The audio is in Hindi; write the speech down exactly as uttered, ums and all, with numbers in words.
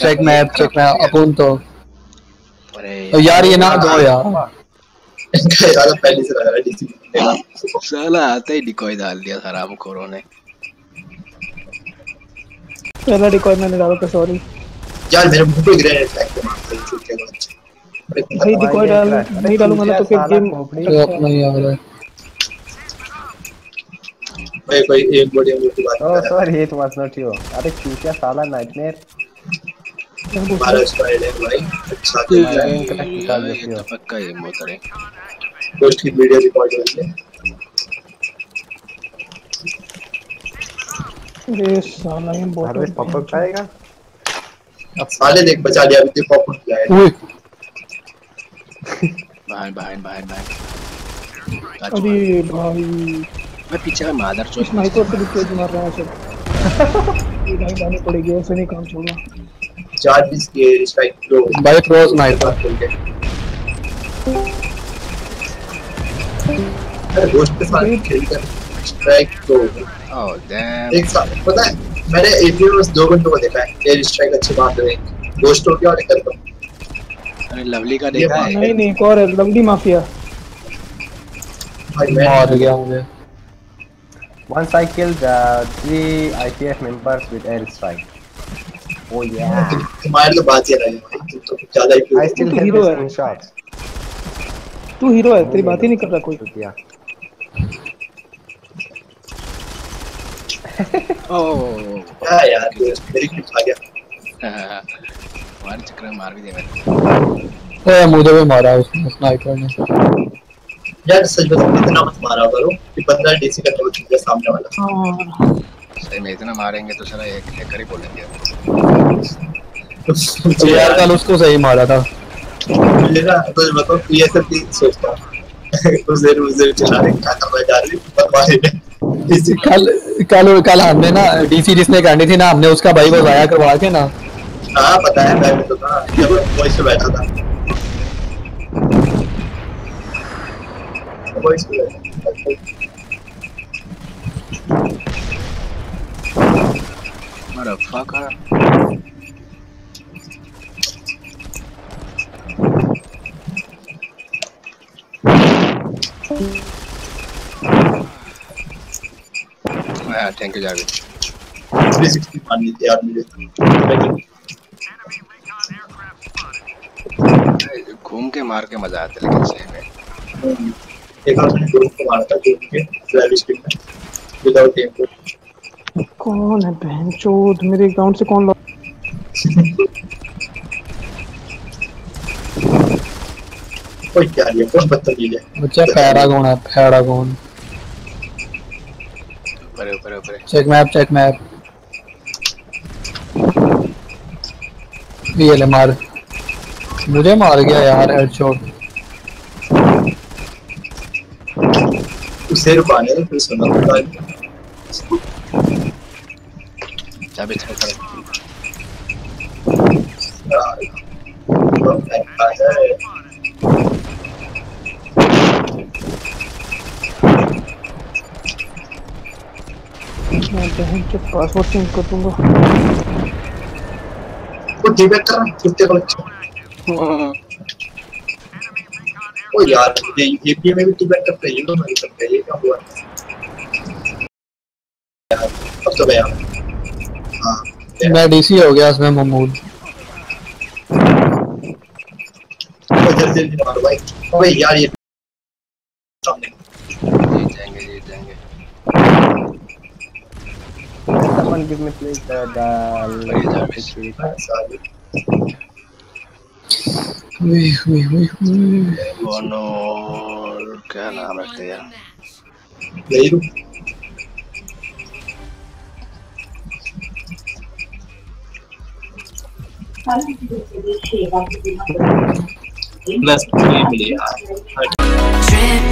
चेक मैप चेक मैप अपन तो अरे यार ये ना दो यार यार पहले से लगा रहा है डीसी साला आते ही डिकॉय डाल दिया हराम खोरों ने। पहला डिकॉय मैंने डाला था सॉरी यार मेरे मुंह पे ग्रेनेड फेंक के मारते हैं छूट के बाद भाई डिकॉय डाल नहीं डालूंगा ना तो फिर गेम अपना ही आ रहा है भाई कोई एक बड़ी मुंह की बात Oh sorry it was not you. अरे चूतिया साला नाइटमेयर हमारा स्टाइल है भाई अच्छा तो ये तो पक्का ये मोटर है पोस्ट की वीडियो रिकॉर्ड कर ले ये साला ये बहुत हर पॉपअप आएगा अब साले देख बचा लिया अभी पॉपअप किया है बाहर बाहर बाहर बाहर अरे भाई मैं पीछे में मादर चोट स्नाइपर से दिक्कत मार रहा है सब ये भाई जाने पड़ेगी ऐसे नहीं काम चलेगा चार बीस के स्ट्राइक प्रो भाई प्रो स्नाइपर अरे दोस्त के साथ खेलकर स्ट्राइक प्रो ओह डैम एक साथ पता है मैंने एपी में बस दो घंटों को देखा है एयर स्ट्राइक अच्छी बात है दोस्त हो क्या और करता हूं अरे लवली का देखा है नहीं नहीं एक और है लवली माफिया भाई मैं मार गया मुझे Once I killed uh, three I P F members with air strike. Oh yeah. तुम्हारे तो बात ही रही है तुम तो ज्यादा ही I still have the screenshots. तू हीरो है तेरी बात ही नहीं कर रहा कोई चूतिया ओह क्या यार मेरी क्लिप आ गया हमारे चक्कर में मार भी देगा ओए मुझे भी मारा उसने स्नाइपर ने यार सच बता इतना मत मारा करो कि बंदा डीसी करने को चुप है सामने वाला हां सही में इतना मारेंगे तो साला एक हैकर ही बोलेंगे तो यार कल उसको सही मारा था लेना तो बताओ तू ये सब चीज सोचता तो जरूर जरूर चला रहे क्या करना जा रही परवाह नहीं डीसी कल कल कल हमने ना डीसी जिसने करनी थी ना हमने उसका भाई को जाया करवा के ना हां पता है मैं तो था जब वॉइस पे बैठा था वॉइस पे motherfucker हाँ thank you Javed three sixty मान लीजिए यार मुझे घूम के मार के मजा आता है लेकिन सही में एक बार मैंने ग्रुप को मारा था जो के फ्लैश स्टिक में विदाउट एम को कौन है बहनचोद मेरे अकाउंट से कौन कोई क्या ये कौन बदतमीज है बच्चा पैरागॉन है पैरागॉन ऊपर ऊपर ऊपर चेक मैप चेक मैप ये ले मार मुझे मार गया यार हेडशॉट उसे रुकाने फिर सुना था चाबी चल कर मैं बहन के पासवर्ड चेंज कर दूंगा वो डिबेट कर कुत्ते को बच्चे ओ यार ये एपी में भी डिबेट करते हैं ये तो नहीं करते ये क्या हुआ यार अब तो गया हां मैं डीसी हो गया इसमें महमूद जल्दी जल्दी मारो भाई ओए यार ये सामने जीत जाएंगे जीत जाएंगे Someone give me please the the V V V बोनो क्या नाम रखते यार यही रुक प्लस थ्री मिली यार